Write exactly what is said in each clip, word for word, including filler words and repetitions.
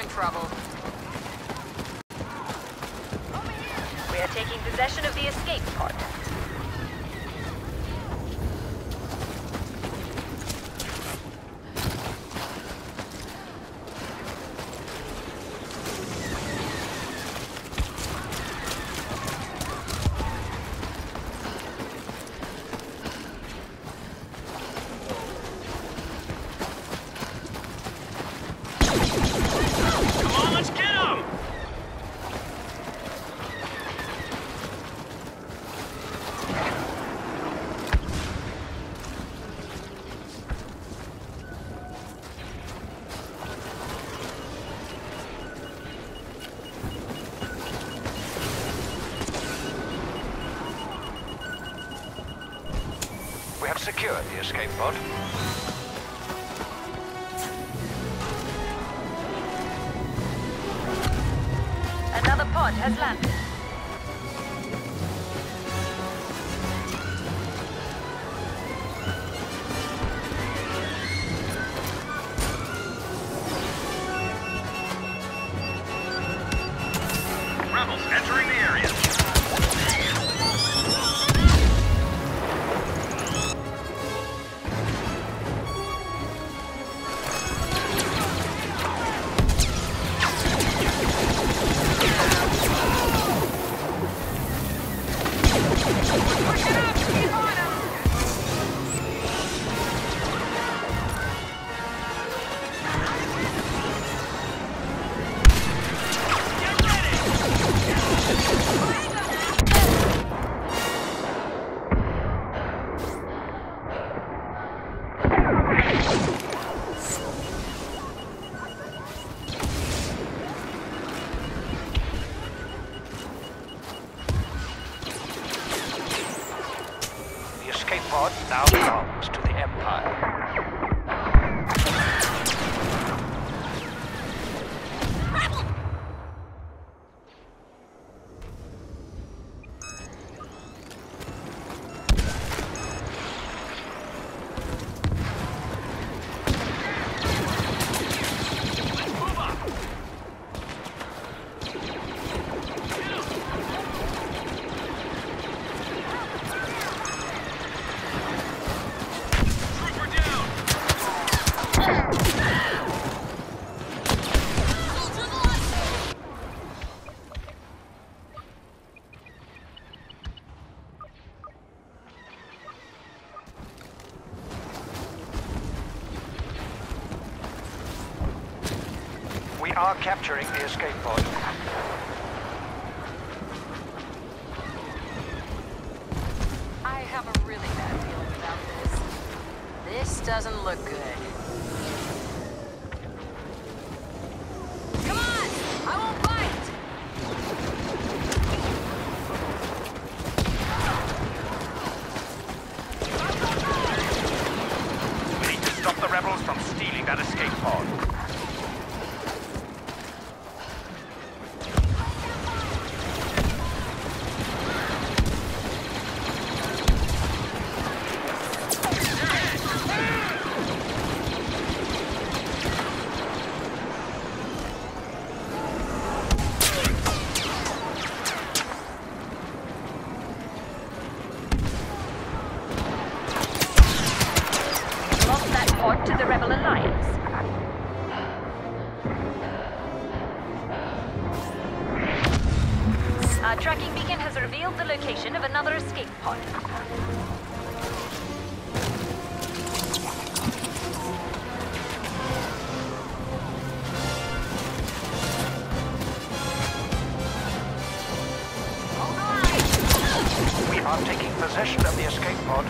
in trouble. We are taking possession of the escape pod. We have secured the escape pod. Another pod has landed. Rebels entering the area. The escape pod now belongs to the Empire. We are capturing the escape pod. I have a really bad feeling about this. This doesn't look good. Come on! I won't bite! We need to stop the rebels from stealing that escape pod. Lost that pod to the Rebel Alliance. Our tracking beacon has revealed the location of another escape pod. We are taking possession of the escape pod.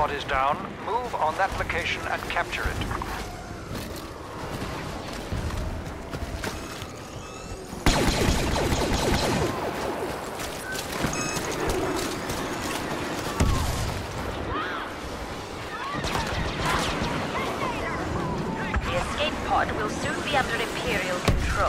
pod is down. Move on that location and capture it. The escape pod will soon be under Imperial control.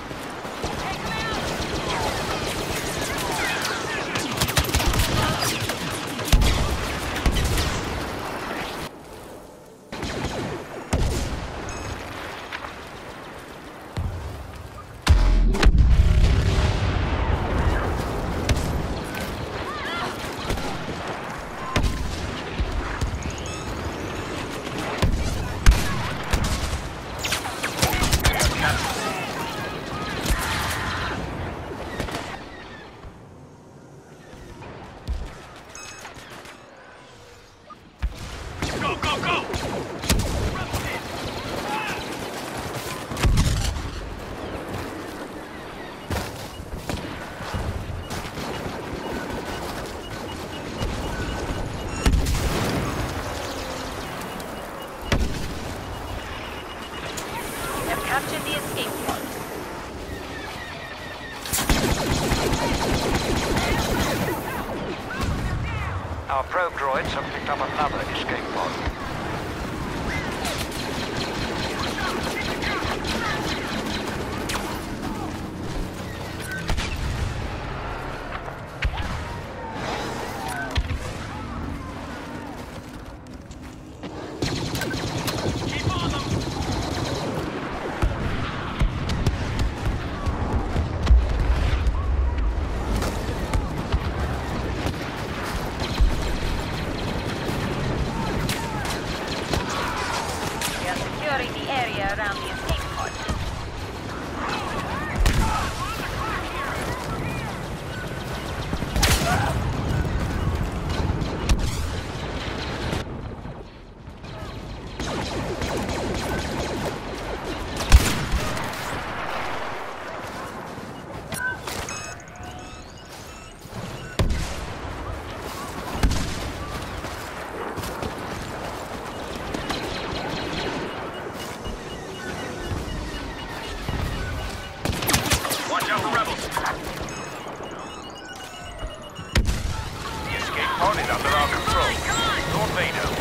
Capture the escape pod. Our probe droids have picked up another escape pod. The area around the escape pod. Pod is under our control. Lord Vader